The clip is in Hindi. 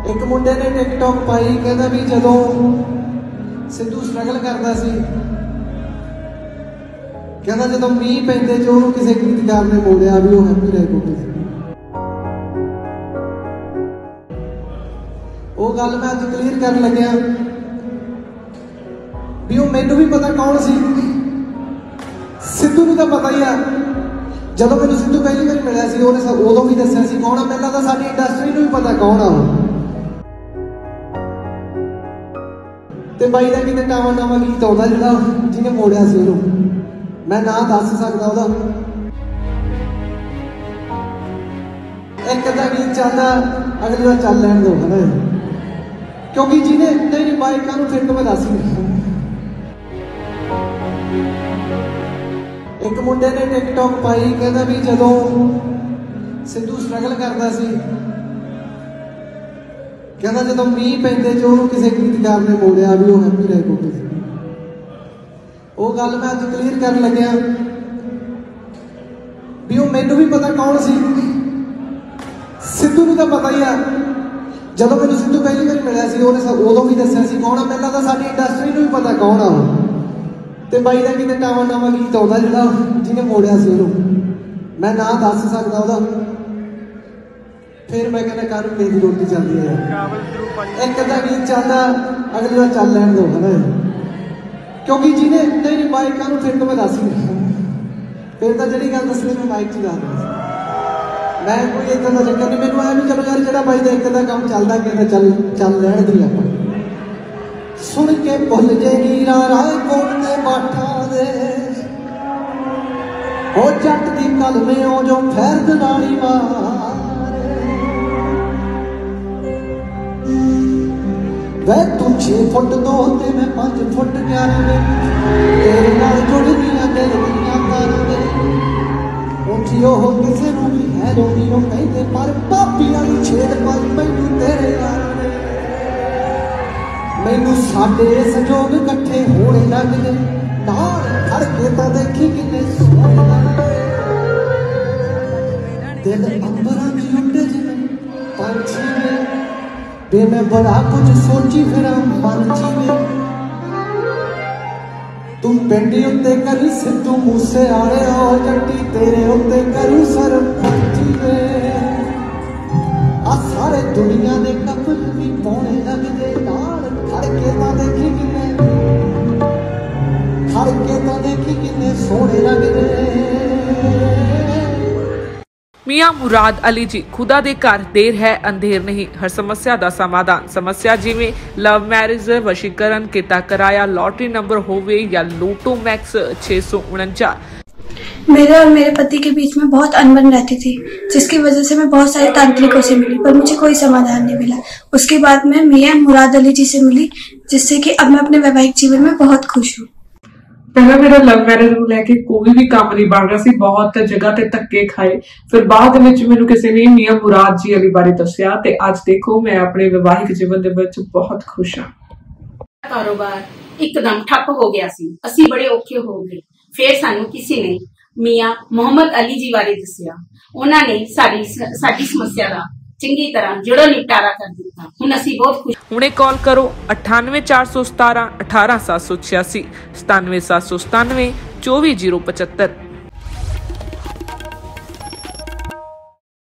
एक मुंडे ने टिकटॉक पाई, कहता भी जदों सिद्धू स्ट्रगल करता सी, कहता जदों मीह पैंदे च ओनूं किसी गीतकार ने बोलिया भी वो हैप्पी रह गए। वो गल मैं अज क्लीयर कर लग्या भी वो मैनू भी पता कौन सी, सिद्धू नूं तां पता ही है। जदों मैनूं सिद्धू पहली बार मिलिया सी उहने उदों भी दस्सिया सी कौन आ, मैनूं लगदा साडी इंडस्ट्री नूं भी पता कौन आ वो। ते बाई दा किते नवां गीत आउंदा जिहड़ा जिहने मोड़िया सी उहनूं, मैं ना दस सकदा ओहदा। एक अद्धा गीत चलदा अगले दा चल लैण दो, है ना, क्योंकि जिन्हें नहीं बाइकां नूं फिर तो मैं दस ही नहीं। एक मुंडे ने टिकटॉक पाई, कहता भी जदों सिद्धू स्ट्रगल करता सी, कहता जदों मीह पैंदे च ओनूं किसी गीतकार ने बोलिया भी वो हैप्पी रह गए। वो गल मैं अज क्लीयर कर लग्या भी वो मैनूं भी पता कौन सी, सिद्धू नूं तां पता ही है। जदों मैनूं सिद्धू पहली बार मिलिया सी उहने उदों भी दस्सिया सी कौन आ, मैनूं लगदा साडी इंडस्ट्री नूं भी पता कौन आ वो। ते बाई दा किते नवां गीत आउंदा जिहड़ा जिहने मोड़िया सी उहनूं, मैं ना दस सकदा ओहदा। फिर मैं कहना कर मेरी रोटी चलदी है, एक अद्धा गीत चलदा अगले दा चल लैण दो, है ना, क्योंकि जिन्हें नहीं बाइकां नूं फिर तो मैं दस ही नहीं। फिर तां जिहड़ी गल दसनी मैं माइक च दस दिंदा, मैं कोई इदां दा चक्कर नहीं। मैनूं आया भी चलो यार जिहड़ा बाई दा एक अद्धा काम चलदा कहंदा चल लैण दी आपां। सुन के भुल जेगी रायकोट दे बाठा दे, ओ जट दी कल में ओ जो फैरद नाली मारे, वे तू 6 फुट 2 ते मैं 5 फुट 11 तेरे नाल जुड़ गईयां दिल दियां तारां। उठी ओह किसे नूं भी है रोनी ओ कहंदे पर भाभी वाली छेड़ पाई मैनूं तेरे यार ने। मैनूं साडे संजोग इकट्ठे होने लगदे, नाल खड़ के तां देखी किन्ने सोहणे लगदे। दिल अंबरां च उड्डे जिवें पंछी वे, ते मैं बड़ा कुछ सोची फिरां मन जीवे। तू पिंडी उत्ते करी सिद्धू मूसे आले ओ जट्टी तेरे उत्ते करूं सरपंची वे। आ सारे दुनिया दे कपल भी पौने लगदे, नाल खड़ के तां देखी किन्ने सोहणे लगदे। मियां मुराद अली जी खुदा दे घर देर है अंधेर नहीं, हर समस्या का समाधान। समस्या जिमें लव मैरिज, वशीकरण, किता कराया, लॉटरी नंबर होवे या लूटो मैक्स 649। मेरे और मेरे पति के बीच में बहुत अनबन रहती थी, जिसकी वजह से मैं बहुत सारे तांत्रिकों से मिली पर मुझे कोई समाधान नहीं मिला। उसके बाद मैं मियां मुराद अली जी से मिली, जिससे कि अब मैं अपने वैवाहिक जीवन में बहुत खुश हूँ। पहला मेरा लव मैरिज ਨੂੰ ਲੈ ਕੇ ਕੋਈ ਵੀ ਕੰਮ ਨਹੀਂ ਬਣ ਰਿਹਾ ਸੀ, ਬਹੁਤ ਜਗ੍ਹਾ ਤੇ ਧੱਕੇ ਖਾਏ। ਫਿਰ ਬਾਅਦ ਵਿੱਚ ਮੈਨੂੰ ਕਿਸੇ ਨੇ ਮੀਆਂ ਮੁਰਾਦ ਜੀ ਅਲੀ ਬਾਰੇ ਦੱਸਿਆ ਤੇ ਅੱਜ ਦੇਖੋ ਮੈਂ ਆਪਣੇ ਵਿਵਾਹਿਕ ਜੀਵਨ ਦੇ ਵਿੱਚ ਬਹੁਤ ਖੁਸ਼ ਹਾਂ। ਕਾਰੋਬਾਰ ਇੱਕਦਮ ਠੱਪ ਹੋ ਗਿਆ ਸੀ, ਅਸੀਂ ਬੜੇ ਔਖੇ ਹੋ ਗਏ। ਫਿਰ ਸਾਨੂੰ ਕਿਸੇ ਨੇ ਮੀਆਂ ਮੁਹੰਮਦ ਅਲੀ ਜੀ ਬਾਰੇ ਦੱਸਿਆ, ਉਹਨਾਂ ਨੇ ਸਾਡੀ ਸਮੱਸਿਆ ਦਾ ਚੰਗੀ ਤਰ੍ਹਾਂ ਜੜੋਂ ਨਿਪਟਾਰਾ ਕਰ ਦਿੱਤਾ। ਹੁਣ ਅਸੀਂ ਬਹੁਤ ਖੁਸ਼। ਹੁਣੇ ਕਾਲ ਕਰੋ 98 417 18786 97797 24075।